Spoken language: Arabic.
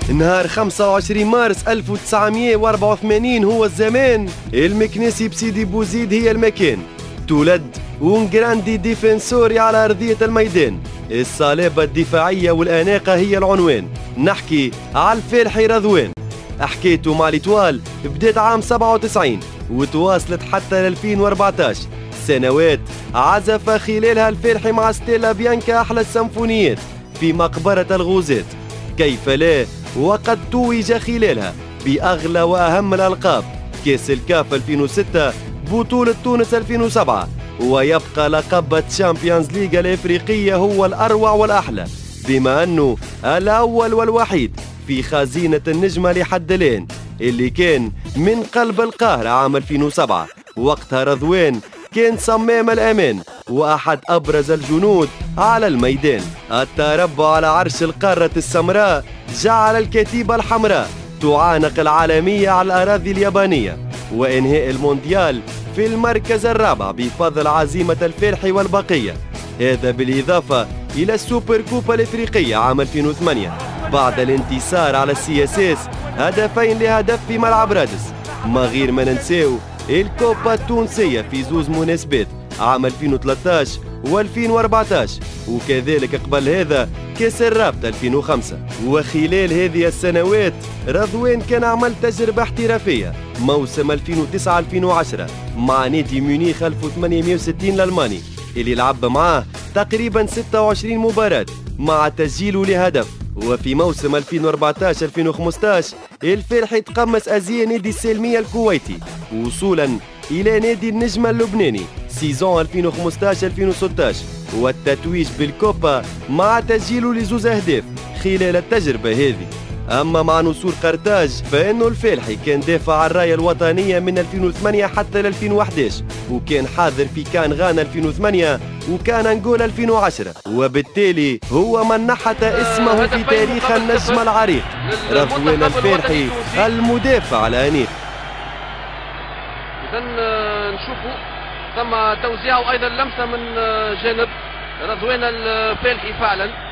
نهار 25 مارس 1984 هو الزمان، المكنسي بسيدي بوزيد هي المكان. تولد ونجراندي ديفنسوري على أرضية الميدان، الصلابة الدفاعية والأناقة هي العنوان. نحكي على الفالحي رضوان. حكيته مع الإتوال بدات عام 97 وتواصلت حتى 2014 سنوات عزف خلالها الفالحي مع ستيلا بيانكا أحلى السيمفونيات في مقبرة الغوزات. كيف لا وقد توج خلالها بأغلى وأهم الألقاب: كأس الكاف 2006، بطولة تونس 2007، ويبقى لقب تشامبيونز ليغا الإفريقية هو الأروع والأحلى، بما أنه الأول والوحيد في خزينة النجمة لحد الآن، اللي كان من قلب القاهرة عام 2007. وقتها رضوان كان صمام الأمان وأحد أبرز الجنود على الميدان. التربع على عرش القارة السمراء جعل الكتيبة الحمراء تعانق العالمية على الأراضي اليابانية، وإنهاء المونديال في المركز الرابع بفضل عزيمة الفالحي والبقية. هذا بالإضافة إلى السوبر كوبا الإفريقية عام 2008 بعد الانتصار على CSS هدفين لهدف في ملعب رادس. ما غير ما ننساو الكوبا التونسية في زوز مناسبات عام 2013 و2014، وكذلك قبل هذا كأس الرابطة 2005. وخلال هذه السنوات رضوان كان عمل تجربة احترافية موسم 2009-2010 مع نادي ميونخ 1860 الألماني، اللي لعب معاه تقريبا 26 مباراة مع تسجيله لهدف. وفي موسم 2014-2015 الفالحي تقمص أزياء نادي السلمية الكويتي وصولا إلى نادي النجمة اللبناني سيزون 2015-2016 والتتويج بالكوبا مع تسجيله لزوز أهداف خلال التجربة هذه. أما مع نسور قرطاج فإنه الفالحي كان دافع عن الراية الوطنية من 2008 حتى 2011، وكان حاضر في كان غانا 2008 وكان أنغولا 2010، وبالتالي هو من نحت اسمه في تاريخ النجم العريق رضوان الفالحي المدافع الأنيق. إذا نشوفوا ثم توزيع وأيضا لمسة من جانب رضوان الفالحي فعلا.